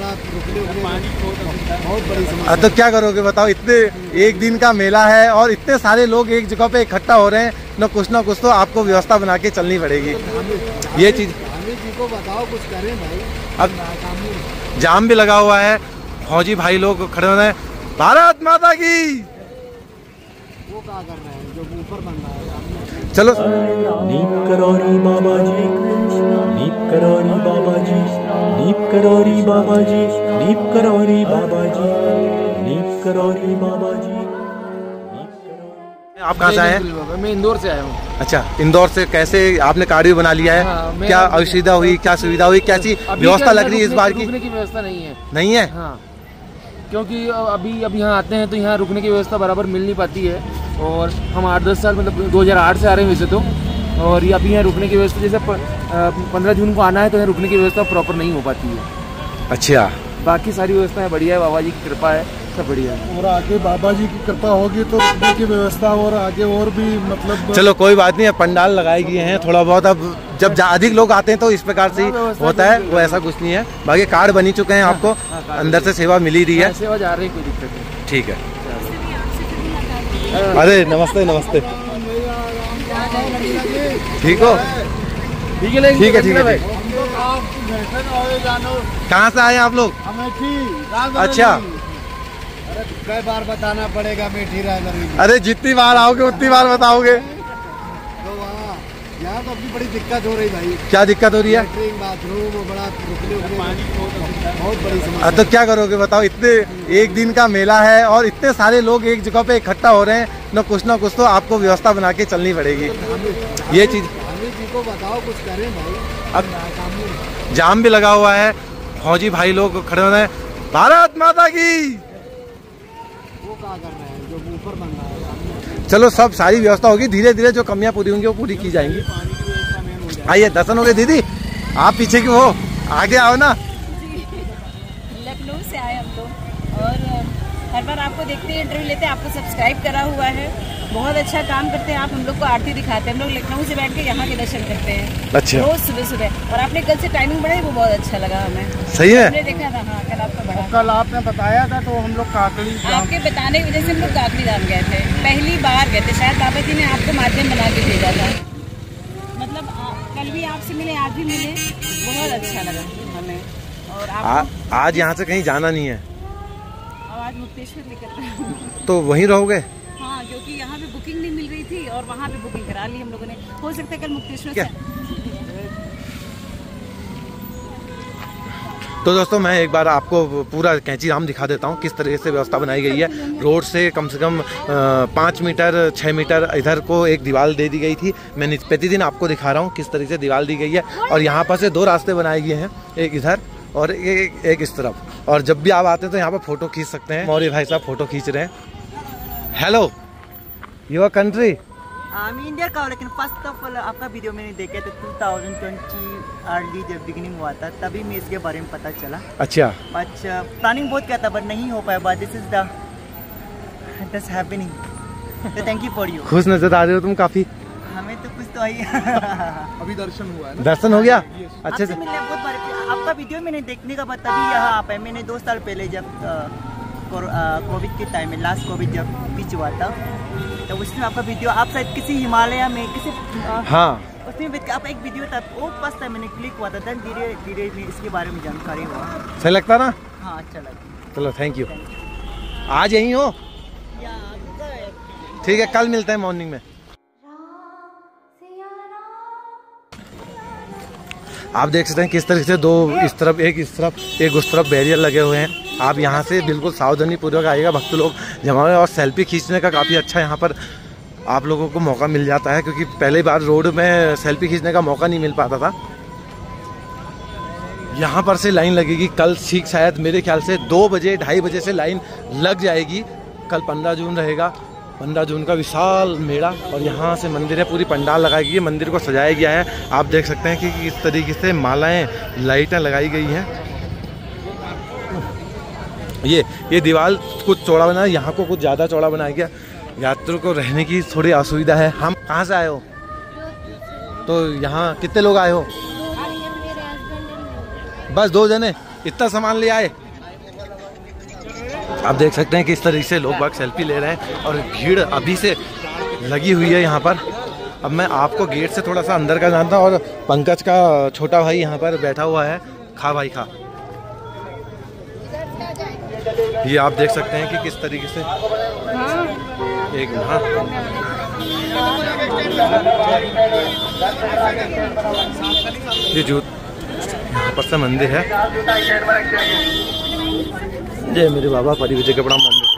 बहुत बड़ी समस्या। तो क्या करोगे बताओ, इतने एक दिन का मेला है और इतने सारे लोग एक जगह पे इकट्ठा हो रहे हैं, ना कुछ तो आपको व्यवस्था बना के चलनी पड़ेगी। ये चीज जी को बताओ, कुछ करें भाई। अब जाम भी लगा हुआ है, फौजी भाई लोग खड़े हो रहे हैं, भारत माता की। वो क्या कर रहे हैं जो ऊपर बन रहा है। चलो नीप करोरी बाबा जी, नीप करोरी बाबा जी, नीप करोरी बाबा जी, नीप करोरी बाबा जी, नीप करोरी बाबा जी। आप कहाँ से आए हैं? मैं इंदौर से आया हूँ। अच्छा, इंदौर से। कैसे आपने कार्डियो बना लिया है? हाँ, क्या असुविधा हुई, क्या सुविधा हुई, कैसी व्यवस्था लग रही है इस बार की? रुकने की व्यवस्था नहीं है। नहीं है? हाँ, क्योंकि अब यहाँ आते हैं तो यहाँ रुकने की व्यवस्था बराबर मिल नहीं पाती है। और हम 8-10 साल मतलब 2008 से आ रहे हैं वैसे तो, और ये अभी यहाँ रुकने की व्यवस्था जैसे 15 जून को आना है तो यहाँ रुकने की व्यवस्था प्रॉपर नहीं हो पाती है। अच्छा, बाकी सारी व्यवस्थाएं बढ़िया है, बाबा जी की कृपा है, सब बढ़िया है। और आगे बाबा जी की कृपा होगी तो रुकने की व्यवस्था और आगे और भी मतलब। चलो कोई बात नहीं, अब पंडाल लगाए गए हैं थोड़ा बहुत। अब जब अधिक लोग आते हैं तो इस प्रकार से होता है, वो ऐसा कुछ नहीं है। बाकी कार्ड बनी चुके हैं आपको, अंदर से सेवा मिली रही है, सेवा जा रही है, कोई दिक्कत नहीं। ठीक है। अरे नमस्ते नमस्ते, ठीक हो? ठीक है ठीक है ठीक है। कहाँ से आए आप लोग? अच्छा, कई बार बताना पड़ेगा मेठी रायबरेली। अरे जितनी बार आओगे उतनी बार बताओगे। तो वहाँ यहाँ तो अपनी बड़ी दिक्कत हो रही भाई। क्या दिक्कत हो रही है? बाथरूम बड़ा बहुत बड़ी समस्या। तो क्या करोगे बताओ, इतने एक दिन का मेला है और इतने सारे लोग एक जगह पे इकट्ठा हो रहे हैं, ना कुछ तो आपको व्यवस्था बना के चलनी पड़ेगी। ये चीज जी को बताओ, कुछ करें भाई। अब जाम भी लगा हुआ है, फौजी भाई लोग खड़े हो रहे हैं, भारत माता की। वो क्या कर रहे हैं जो ऊपर बन रहा है। चलो सब सारी व्यवस्था होगी, धीरे धीरे जो कमियां पूरी होंगी वो पूरी की जाएंगी। आइए, दर्शन हो गए दीदी, आप पीछे क्यों हो, आगे आओ ना। लखनऊ से आए हम लोग और हर बार आपको देखते हैं, इंटरव्यू लेते हैं, आपको सब्सक्राइब करा हुआ है, बहुत अच्छा काम करते हैं आप, हम लोग को आरती दिखाते हैं। हम लोग लखनऊ से बैठ के यहाँ के दर्शन करते हैं। अच्छा, रोज सुबह सुबह। और आपने कल से टाइमिंग बढ़ाई, वो बहुत अच्छा लगा हमें। सही है, हमने देखा था। हाँ, कल आपका बढ़ा। कल आपने बताया था तो हम लोग काकड़ी, आपके बताने की वजह से हम लोग काकड़ी धाम गए थे, पहली बार गए थे। शायद बाबा जी ने आपको माध्यम बना के भेजा था। मतलब कल भी आपसे मिले, आज भी मिले, बहुत अच्छा लगा हमें। और आज यहाँ से कहीं जाना नहीं है? आज मुक्तेश्वर निकल रहे। तो वहीं रहोगे? हाँ, क्योंकि यहाँ पे बुकिंग नहीं मिल रही थी और वहाँ पे बुकिंग करा ली हम लोगों ने। हो सकता है कल मुक्तेश्वर से। तो दोस्तों मैं एक बार आपको पूरा कैंची धाम दिखा देता हूँ, किस तरह से व्यवस्था बनाई गई है। रोड से कम 5 मीटर 6 मीटर इधर को एक दीवार दे दी गई थी। मैं प्रतिदिन आपको दिखा रहा हूँ किस तरह से दीवार दी गई है। और यहाँ पर से 2 रास्ते बनाए गए हैं, एक इधर और एक इस तरफ। और जब भी आप आते हैं तो यहाँ पर फोटो खींच सकते हैं। मौर्य भाई साहब फोटो खींच रहे हैं। Hello, your country? मैं इंडिया का हूँ, लेकिन फर्स्ट ऑफ ऑल आपका वीडियो मैंने देखा था 2020 अर्ली जब बिगिनिंग हुआ था, तभी मैं इसके बारे में पता चला। अच्छा, प्लानिंग बहुत किया था बट नहीं हो पाया, but this is that's happening. तो थैंक यू फॉर यू। खुश नजर आ रहे हो तुम काफी। हमें तो कुछ तो आई। अभी दर्शन हुआ है ना? दर्शन हो गया अच्छे से? मिलने बहुत बार आपका वीडियो मैंने देखने का बाद तभी यहाँ आ पाया। मैंने 2 साल पहले जब कोविड के टाइम में, लास्ट कोविड जब बीच हुआ था, तो उसमें आपका वीडियो, आप शायद किसी हिमालय में किसी हाँ, उसमें आपका एक वीडियो था, वो फर्स्ट टाइम मैंने क्लिक हुआ था, धीरे धीरे धीरे इसके बारे में जानकारी हुआ। सही लगता ना? हाँ, अच्छा लगा। चलो थैंक यू। आज यहीं हो? ठीक है, कल मिलते हैं मॉर्निंग में। आप देख सकते हैं किस तरह से 2 इस तरफ एक उस तरफ बैरियर लगे हुए हैं। आप यहाँ से बिल्कुल सावधानी पूर्वक आइएगा, भक्त लोग जमा हुए। और सेल्फी खींचने का काफ़ी अच्छा यहाँ पर आप लोगों को मौका मिल जाता है, क्योंकि पहली बार रोड में सेल्फी खींचने का मौका नहीं मिल पाता था। यहाँ पर से लाइन लगेगी कल, ठीक शायद मेरे ख्याल से 2 बजे 2:30 बजे से लाइन लग जाएगी। कल 15 जून रहेगा, 15 जून का विशाल मेला। और यहाँ से मंदिर है, पूरी पंडाल लगाई गई है, मंदिर को सजाया गया है। आप देख सकते हैं कि किस तरीके से मालाएं, लाइटें लगाई गई हैं। ये दीवार कुछ चौड़ा बना है, यहाँ को कुछ ज़्यादा चौड़ा बनाया गया। यात्रियों को रहने की थोड़ी असुविधा है। हम कहाँ से आए हो? तो यहाँ कितने लोग आए हो? बस 2 जने? इतना सामान ले आए। आप देख सकते हैं कि इस तरीके से लोग बाग सेल्फी ले रहे हैं और भीड़ अभी से लगी हुई है यहाँ पर। अब मैं आपको गेट से थोड़ा सा अंदर का जानता हूँ और पंकज का छोटा भाई यहाँ पर बैठा हुआ है। खा भाई खा। ये आप देख सकते हैं कि किस तरीके से एक ये जूत यहाँ पर से मंदिर है। जय मेरे बाबा, परी विजय कपड़ा मंदिर।